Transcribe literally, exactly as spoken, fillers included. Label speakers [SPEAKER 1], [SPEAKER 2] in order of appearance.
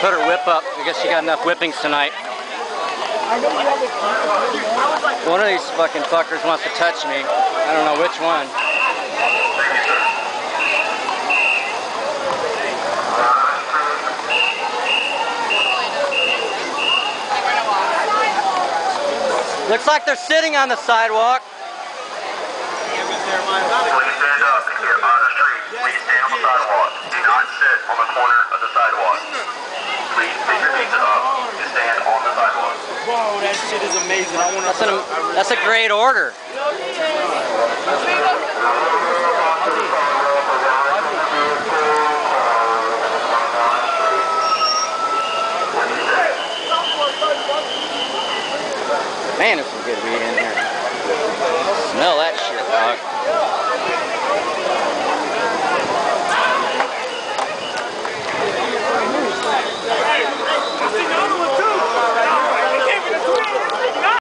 [SPEAKER 1] Put her whip up. I guess she got enough whippings tonight. One of these fucking fuckers wants to touch me. I don't know which one. Looks like they're sitting on the sidewalk.
[SPEAKER 2] Please stand up if you're on the street. Please stand on the sidewalk. Do not sit on the corner of the sidewalk. Please pick your feet up and stand on the sidewalk.
[SPEAKER 3] Whoa, that shit is amazing. I wanna,
[SPEAKER 1] that's, an, that's a great order. Man, there's some good weed in here. Smell that shit, dog.